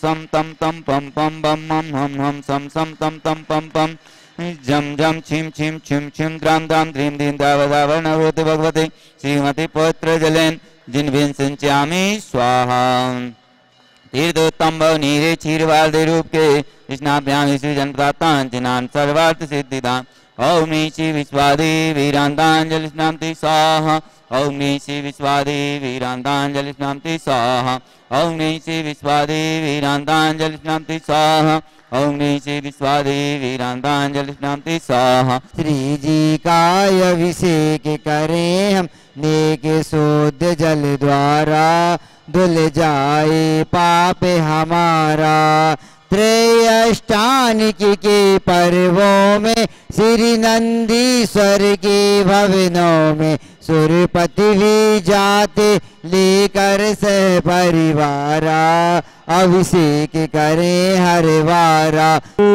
सम तम तम पम पम बम मम हम सम सम तम तम पम पम जम जम छिम छिम छिम छिम द्राम द्राम ध्रीम धीम दावदावर्ण होते भगवते श्रीमती पवित्र जलेन जिन्भिन सिंचामि स्वाहा तीर्थोत्तम भव नीरे क्षीरवादे रूप के स्नाभ्याम सृजन प्राप्तान जिनान सर्वार्थ सिद्धिदान ओम श्री विश्वादी वीरांतांजलि स्नामति स्वाहा ओम श्री विश्वादी वीरांतांजलि स्नामति स्वाहा ओम श्री विश्वादी वीरांतांजलि स्नामति स्वाहा ओम श्री विश्वादी वीरांतांजलि स्नामति स्वाहा। श्री जी का अभिषेक करें हम नेक शुद्ध जल द्वारा धुल जाए पाप हमारा। त्रयाष्टानिकी के पर्वों में श्री नंदीश्वर के भवनों में सुरपति भी जाते लेकर सह परिवारा अभिषेक करें हर वारा।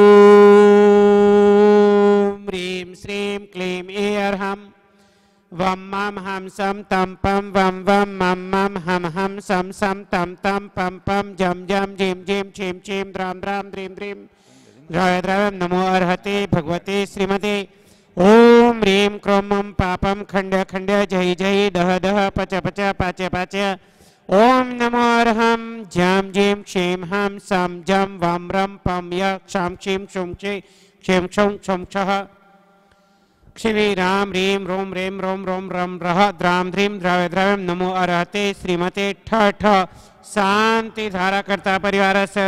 ओम ह्रीं श्रीं क्लीं ऐर्हं वम मम हम सम तम पम वम वम मम मम हम सम सम तम तम पम पम जम जम झीम झीम छीम छीम द्राम द्राम द्रीम द्रीम द्रव्य द्रव्यम नमो अर्हते भगवते श्रीमते। ओम ह्रीं क्रोम मम पापम खंड खंड जय जय दह दह पच पच पाच पाच। ओम नमो अर्हं झम झीम क्षीम हम सम जम वम रम पम य क्षम क्षीम क्षुम क्षीम क्षुम क्षुम क्षः क्षिवी राम ह्रीं रोम रेम रोम रोम रम रह द्राम ध्रीम द्रव्य द्रव्यम नमो अर्हते श्रीमते ठ ठ। शांति धारा करता परिवार से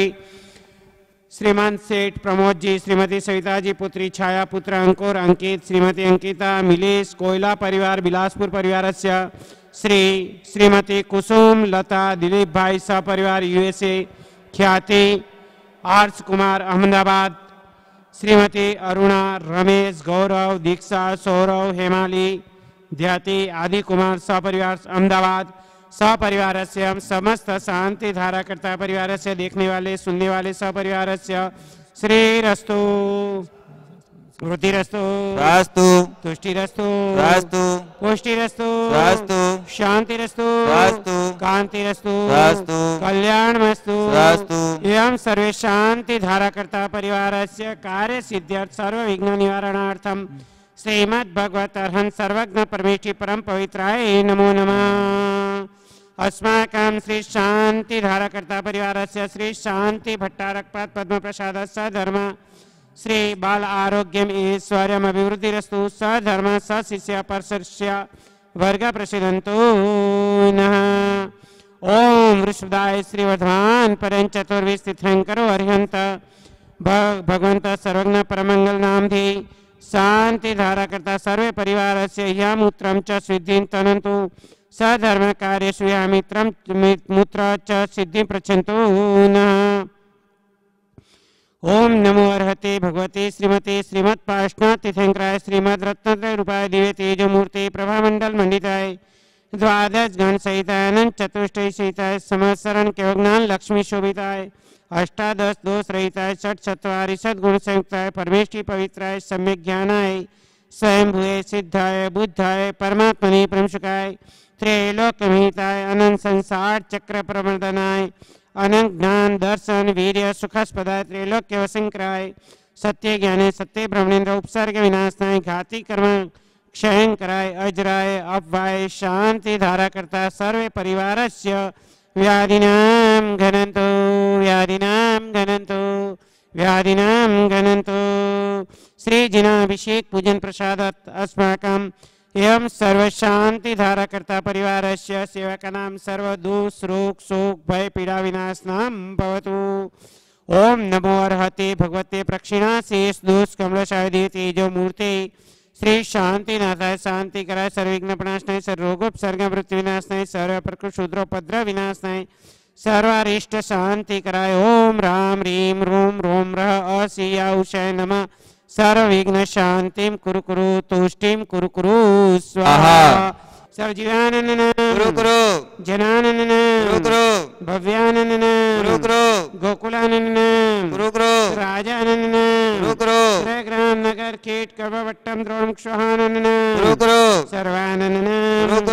श्रीमान सेठ प्रमोद जी श्रीमती सविता जी पुत्री छाया पुत्र अंकुर अंकित श्रीमती अंकिता मिलेश कोयला परिवार बिलासपुर परिवार से श्रीमती कुसुम लता दिलीप भाई सपरिवार यूएसए ख्याति आर्स कुमार अहमदाबाद श्रीमती अरुणा रमेश गौरव दीक्षा सौरव हेमाली ध्याति आदि कुमार सपरिवार अहमदाबाद सपरिवार से हम समस्त शांति धारा करता परिवार से देखने वाले सुनने वाले सपरिवार से श्रीरस्तु वृद्धिरस्तु रास्तु तुष्टिरस्तु रास्तु पुष्टिरस्तु रास्तु शांतिरस्तु रास्तु कांतिरस्तु रास्तु कल्याणमस्तु रास्तु। एवं सर्वे शांति धारा करता परिवार से कार्य सिद्ध्यर्थ सर्व विघ्न निवारणार्थम श्रीमद् भगवत अर्हं सर्वज्ञ परमेष्टि परम पवित्राय नमो नमः। अस्माकं श्री शांति धारा करता परिवार से श्री शांति भट्टारकपाद पद्म प्रसाद सधर्म श्री बाल आरोग्यम ऐश्वर्यम अभिवृद्धिरस्तु सधर्म सशिष्य परशिष्य वर्ग प्रसिद्धन्तु नः। ओम वृषभदाय श्रीवर्धमान परं चतुर्विश तीर्थंकरो अरिहंत भगवंत सर्वज्ञ परमंगल नाम धी शांति धारा करता सर्वे परिवार से यामूत्रम च सिद्धिं तनन्तु सधर्म कार्येषु यामित्रम मूत्र च सिद्धि प्रचंतु नः। ओम नमो अर्हते भगवते श्रीमते श्रीमत् पार्श्वनाथ तीर्थंकराय श्रीमद् रत्नत्रय रूपाय दिव्य तेजोमूर्ति प्रभामंडल मंडिताय द्वादश गण सहिताय अनंत चतुष्टय सहिताय समसरण केवज्ञान लक्ष्मी शोभिताय अष्टादश दोष रहिताय षट चत्वारि सद्गुण संयुक्ताय परमेष्टि पवित्राय सम्यक ज्ञानाय स्वयंभुवे सिद्धाय बुद्धाय परमात्मने परमसुखाय त्रैलोक्यमहिताय अनंत संसार चक्र प्रवर्धनाय अनंत ज्ञान दर्शन वीर्य सुखस्पदाय त्रैलोक्य वशंकराय सत्य ज्ञाने सत्य ब्रह्मणेन्द्र उपसर्ग विनाशनाय घाती कर्म क्षयंकराय अजराय अपवाय शांति धारा करता सर्वे परिवारस्य व्याधिनां घनन्तु व्याधिनां घनन्तु व्याधिनां घनन्तु। श्री जिनाभिषेक पूजन प्रसादात् अस्माकं एवं सर्व शांति धारा करता परिवार से सेवकानां सर्व दोष रोग शोक भय पीड़ा विनाशनां भवतु। ओम नमो अर्हते भगवते प्रक्षिणा शेष दोष कमलशाय तेजो मूर्ते श्री शांतिनाथाय शांति कराय सर्वविघ्न प्रणाशनाय सर्वरोगोपसर्ग मृत्यु विनाशनाय सर्व प्रकृत शूद्रोपद्रव विनाशनाय सर्वारिष्ट शांति कराय। ओम राम ह्रीं रोम रोम रः असिया उषाय नमः सर्वविघ्न शांतिं कुरु कुरु तुष्टिं कुरु कुरु स्वाहा। सर्वजीवानंदन कुरु कुरु जनानंदन कुरु कुरु भव्यानंदन कुरु कुरु गोकुलानंदन कुरु कुरु राजानंदन कुरु कुरु ग्राम नगर कीट कवट्टम द्रोणम क्षहानंदन कुरु कुरु सर्वानंदन कुरु कुरु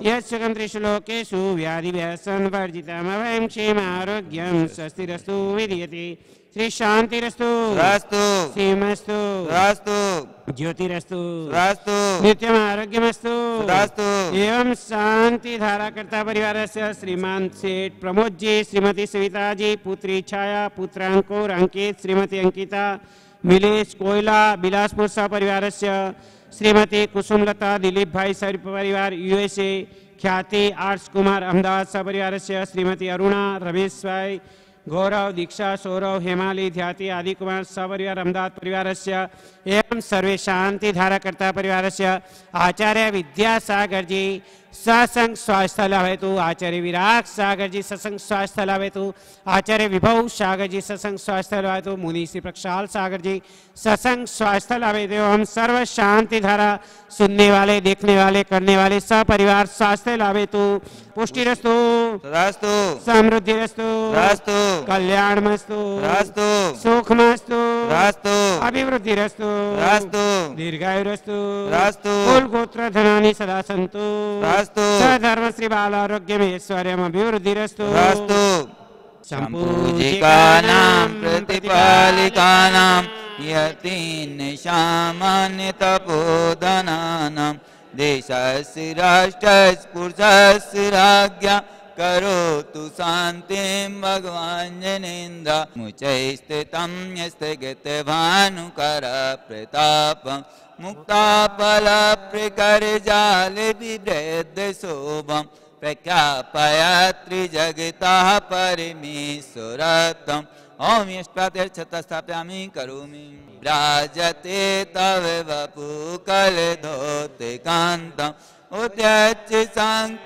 यस्सुखं त्रिषु लोकेषु व्याधिभ्यः संवर्जितमभयं क्षेमारोग्यं स्वस्तिरस्तु विधीयते। श्री शांतिरस्तु रास्तु सीमस्तु रास्तु ज्योतिरस्तु रास्तु नित्यम आरोग्यमस्तु रास्तु। एवं शांति धाराकर्ता परिवारस्य श्रीमान सेठ प्रमोद जी, श्रीमती सविता जी, पुत्री छाया, पुत्र अंकुर अंकित, श्रीमती अंकिता, मिलेश कोयला बिलासपुर सह परिवारस्य श्रीमती कुसुमलता, दिलीप भाई सर परिवार यूएसए, ख्याति आर्ट्स कुमार अहमदाबाद सह परिवारस्य श्रीमती अरुणा, रमेश भाई, गौरव, दीक्षा, सौरव, हेमाली, ध्याति आदि कुमार सपरिवार अहमदाबाद परिवारस्य एवं सर्वे शांति धाराकर्ता परिवारस्य आचार्य विद्यासागर जी सत्संग स्वास्थ्य लाभ हेतु, आचार्य विराग सागर जी सत्संग स्वास्थ्य लाभ हेतु, आचार्य विभव सागर जी सत्संग स्वास्थ्य लाभ हेतु, मुनि श्री प्रक्षाल सागर जी सत्संग स्वास्थ्य लाभ हेतु। हम सर्व शांति धारा सुनने वाले, देखने वाले, करने वाले सपरिवार स्वास्थ्य लाभ हेतु, पुष्टिरस्तु रास्तु समृद्धिरस्तु रास्तु कल्याणमस्तु रास्तु सुखमस्तु रास्तु अभिवृद्धिरस्तु रास्तु दीर्घायुरस्तु रास्तु कुल गोत्र धनानि सदा सन्तु रास्तु सधर्म श्री बाल आरोग्यम ऐश्वर्यम अभिवृद्धिरस्तु रास्तु। संपूजिकानां प्रतिपालिकानां यतीन् सामान्य तपोधनानां देशस्य राष्ट्रस्य पुरुषस्य राज्ञा करोतु शान्तिं भगवान् जनेन्द्र मुचैस्थितं यस्तगते भानुकर प्रतापं मुक्ताफलप्रकरजाले बिभ्रद्य शोभं प्रख्यापयत्रिजगतः परमेश्वरत्वम् ओम यष्टात्यर्थस्थाप्यामि करोमि राजते तव वपुकलधोते कान्तम् उद्यच्च सांक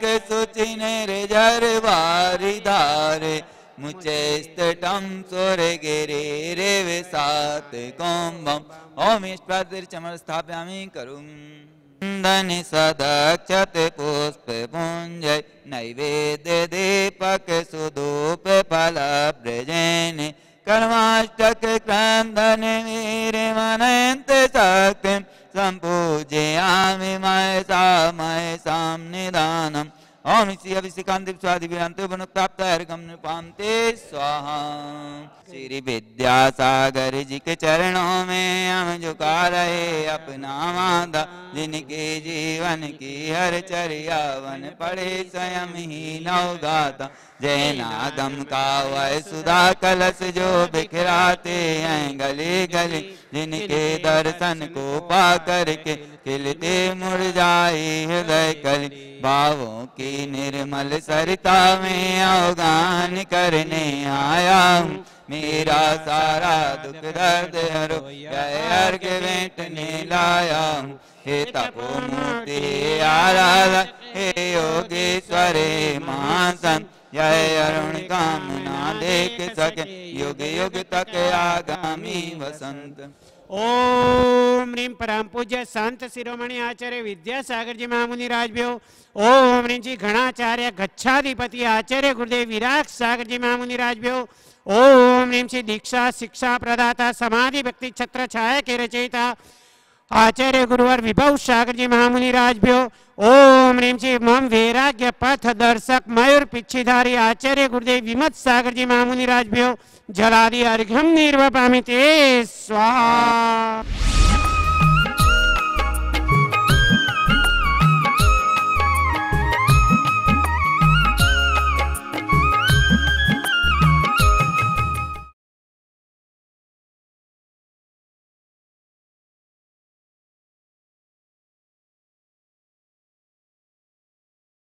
सुचिनिर्जरवारिधारे मुचैस्तटं स्वर्गिरे विसात कुम्भम् ओम यष्टात्यर्थस्थाप्यामि करोमि धनि सदक्षते पुष्प पुंजय नैवेद्य दीपक सुधूप फल ब्रजेने कर्माष्टक क्रंदन वीर मनंत शक्तिं संपूजयामि मयसां निदानम् ओम श्री अभिषेकांत स्वादि विरांत वनुक्ताप्त अर्घम निपांते स्वाहा। श्री विद्यासागर जी के चरणों में हम झुका रहे अपना माथा, जिनके जीवन की हर चर्या वन पड़े स्वयं ही नवगाता। जय नागम का वह सुधा कलश जो बिखराते हैं गली गली, जिनके दर्शन को पा करके खिलते मुरझाए हृदय कली। भावों की निर्मल सरिता में अवगान करने आया हूँ, मेरा सारा दुख दर्द हरो जय अर्घ भेंटने लाया हूँ। हे तपोमूर्ति आराधक हे योगेश्वर महासन, जय अरुण कामना देख सके युग युग तक आगामी वसंत। ओम ह्रीं परम पूज्य संत शिरोमणि आचार्य विद्यासागर जी महामुनि राजभ्यो। ओम ह्रीं जी गणाचार्य गच्छाधिपति आचार्य गुरुदेव विराग सागर जी महामुनि राजभ्यो। ओम ह्रीं श्री दीक्षा शिक्षा प्रदाता समाधि भक्ति छत्र छाया के रचयिता आचार्य गुरुवर विभव सागर जी महामुनि राजभ्यो। ओम ह्रीं श्री मम वैराग्य पथ दर्शक मयूर पिच्छिधारी आचार्य गुरुदेव विमत सागर जी महामुनि राजभ्यो। जलादि अर्घ्यम निर्वपामि ते स्वाहा।